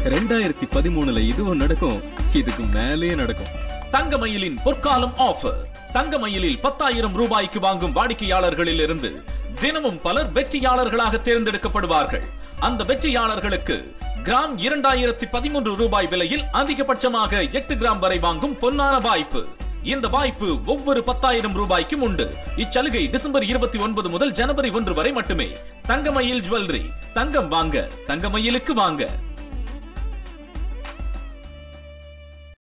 2013ல இதுவும் நடக்கும், இதுக்கு மேலே நடக்கும். தங்கமயிலின் பொற்காலம் ஆஃபர். தங்கமயிலில் 10,000 ரூபாய்க்கு வாங்கும் வாடிக்கையாளர்களில் இருந்து தினமும் பலர் வெற்றியாளர்களாக தேர்ந்தெடுக்கப்படுவார்கள். அந்த வெற்றியாளர்களுக்கு கிராம் 2013 ரூபாய் விலையில் அதிகபட்சமாக 8 கிராம் வரை வாங்கும் பொன்னான வாய்ப்பு. இந்த வாய்ப்பு ஒவ்வொரு 10,000 ரூபாய்க்கும் உண்டு. இச்சலுகை டிசம்பர் 29 முதல் ஜனவரி 1 வரை மட்டுமே. தங்கமயில் ஜுவல்லரி. தங்கம் வாங்க, தங்கமயிலுக்கு வாங்க.